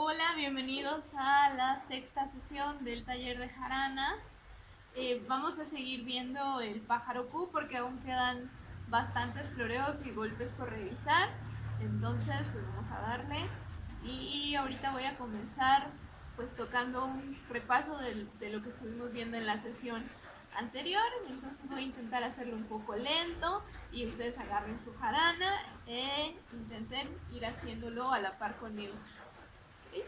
Hola, bienvenidos a la sexta sesión del taller de jarana. Vamos a seguir viendo el pájaro Q porque aún quedan bastantes floreos y golpes por revisar. Entonces pues vamos a darle y ahorita voy a comenzar pues tocando un repaso de lo que estuvimos viendo en la sesión anterior. Entonces voy a intentar hacerlo un poco lento y ustedes agarren su jarana e intenten ir haciéndolo a la par conmigo. ¿Sí?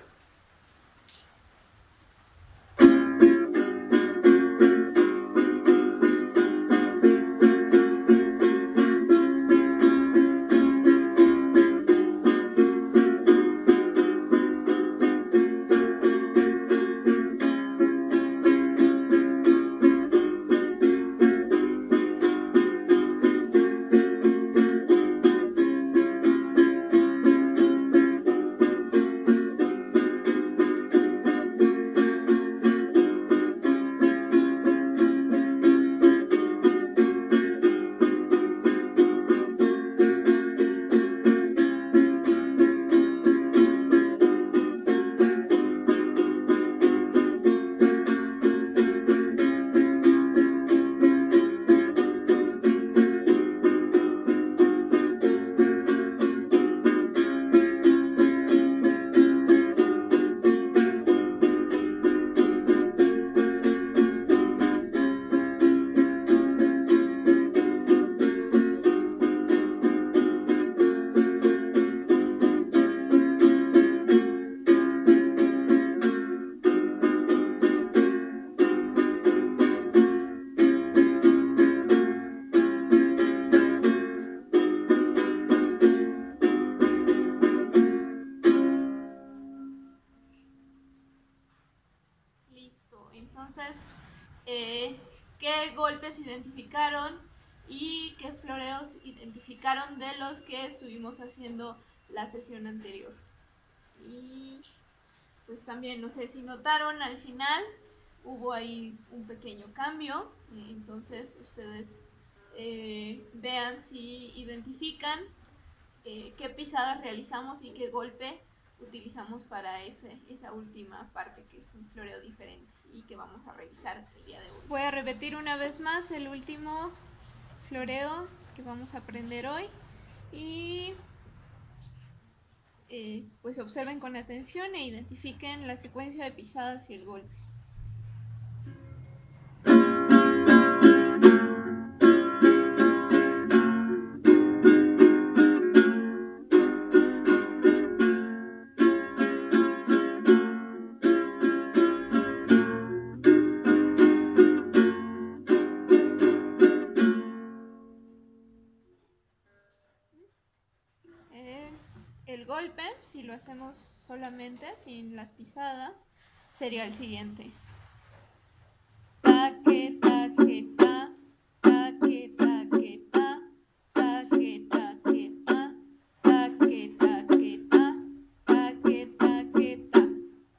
Listo, entonces, ¿qué golpes identificaron y qué floreos identificaron de los que estuvimos haciendo la sesión anterior? Y pues también, no sé si notaron, al final hubo ahí un pequeño cambio, entonces ustedes vean si identifican qué pisadas realizamos y qué golpe utilizamos para esa última parte, que es un floreo diferente y que vamos a revisar el día de hoy. Voy a repetir una vez más el último floreo que vamos a aprender hoy y pues observen con atención e identifiquen la secuencia de pisadas y el golpe. El golpe, si lo hacemos solamente sin las pisadas, sería el siguiente: taque, taque, ta, taque, taque, ta, taque, taque, ta, taque, taque, ta, taque, taque, ta.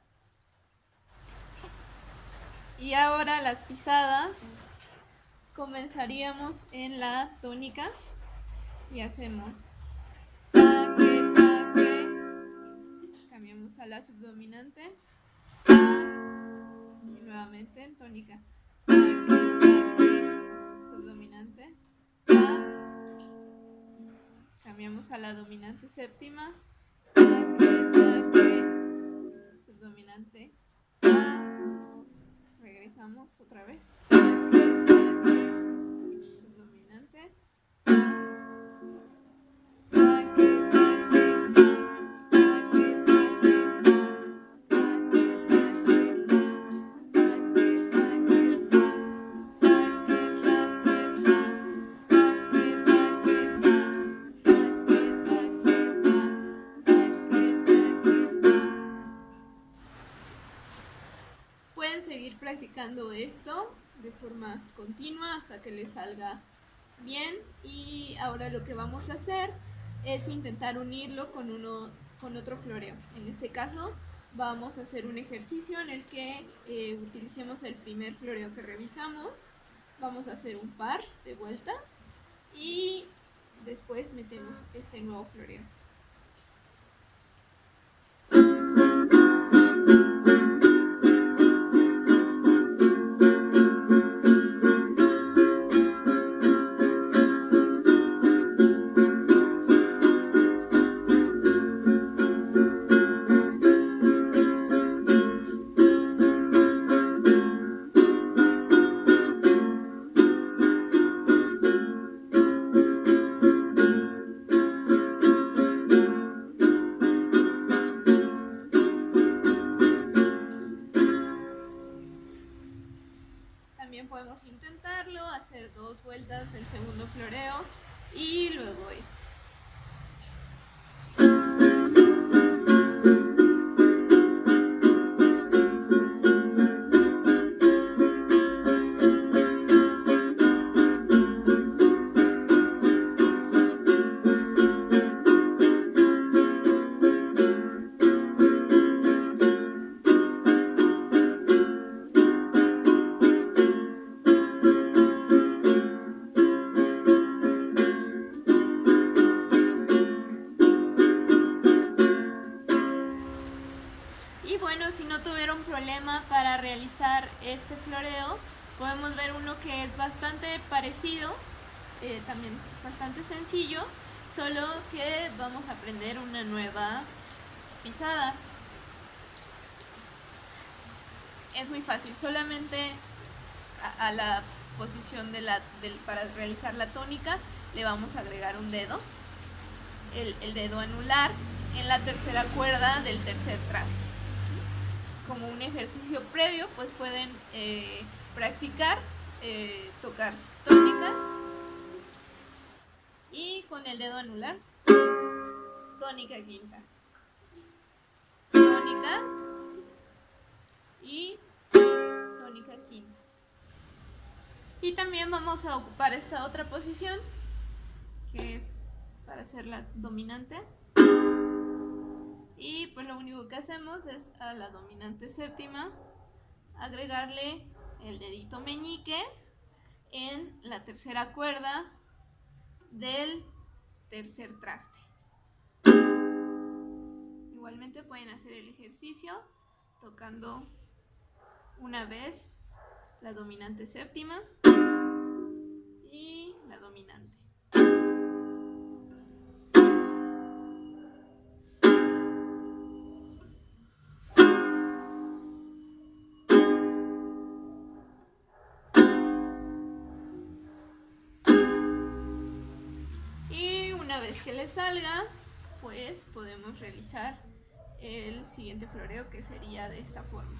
Y ahora las pisadas, comenzaríamos en la tónica y hacemos taque, taque, cambiamos a la subdominante, ta, y nuevamente en tónica, taque, taque, subdominante, ta, cambiamos a la dominante séptima, taque, taque, subdominante, ta, regresamos otra vez, taque, taque, subdominante, ta, pueden seguir practicando esto de forma continua hasta que les salga bien. Y ahora lo que vamos a hacer es intentar unirlo con otro floreo. En este caso vamos a hacer un ejercicio en el que utilicemos el primer floreo que revisamos. Vamos a hacer un par de vueltas y después metemos este nuevo floreo. Vamos a intentarlo, hacer 2 vueltas del segundo floreo y luego este. Si no tuvieron problema para realizar este floreo, podemos ver uno que es bastante parecido, también es bastante sencillo, solo que vamos a aprender una nueva pisada. Es muy fácil, solamente a la posición para realizar la tónica le vamos a agregar un dedo, el dedo anular en la tercera cuerda del tercer traste. Como un ejercicio previo, pues pueden practicar, tocar tónica y con el dedo anular, tónica quinta, tónica y tónica quinta. Y también vamos a ocupar esta otra posición, que es para hacer la dominante. Y pues lo único que hacemos es a la dominante séptima agregarle el dedito meñique en la tercera cuerda del tercer traste. Igualmente pueden hacer el ejercicio tocando una vez la dominante séptima y la dominante. Una vez que le salga, pues podemos realizar el siguiente floreo, que sería de esta forma.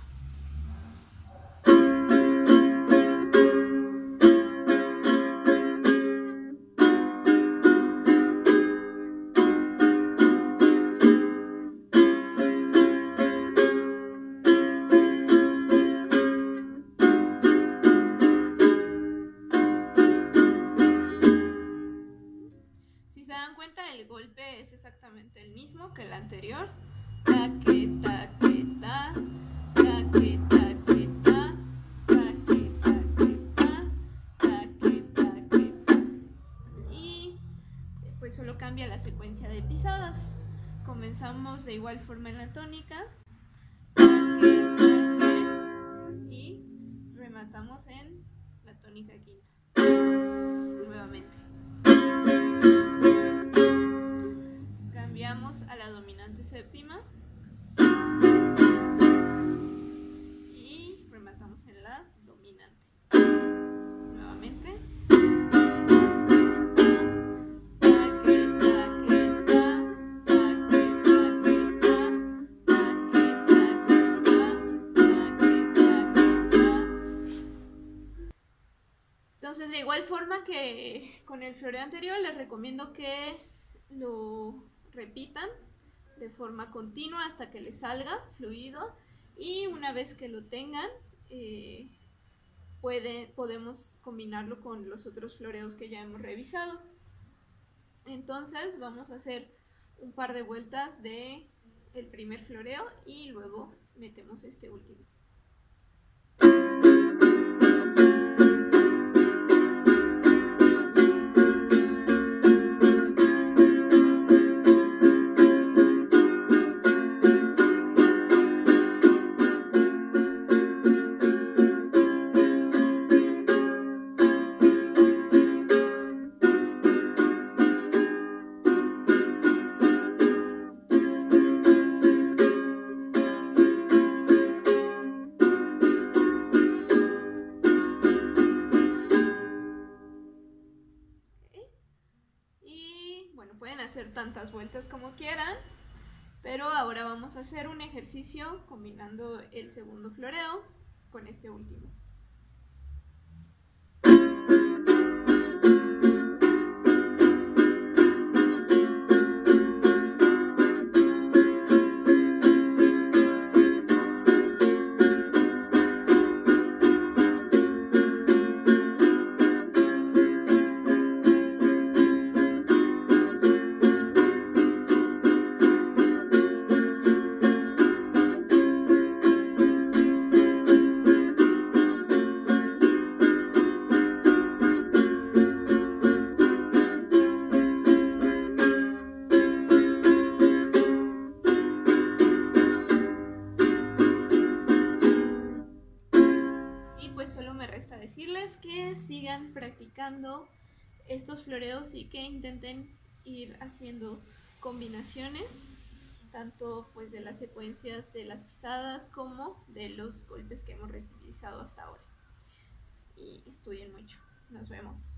El golpe es exactamente el mismo que el anterior. Taque, taque, ta, taque, taque, ta, taque, taque, ta, taque, taque, ta. Y pues solo cambia la secuencia de pisadas. Comenzamos de igual forma en la tónica. Taque, taque, y rematamos en la tónica quinta. Nuevamente. Cambiamos a la dominante séptima y rematamos en la dominante. Nuevamente. Entonces, de igual forma que con el floreo anterior, les recomiendo que lo repitan de forma continua hasta que les salga fluido, y una vez que lo tengan podemos combinarlo con los otros floreos que ya hemos revisado. Entonces vamos a hacer un par de vueltas de el primer floreo y luego metemos este último. Pueden hacer tantas vueltas como quieran, pero ahora vamos a hacer un ejercicio combinando el segundo floreo con este último. Y pues solo me resta decirles que sigan practicando estos floreos y que intenten ir haciendo combinaciones, tanto pues de las secuencias de las pisadas como de los golpes que hemos realizado hasta ahora. Y estudien mucho. Nos vemos.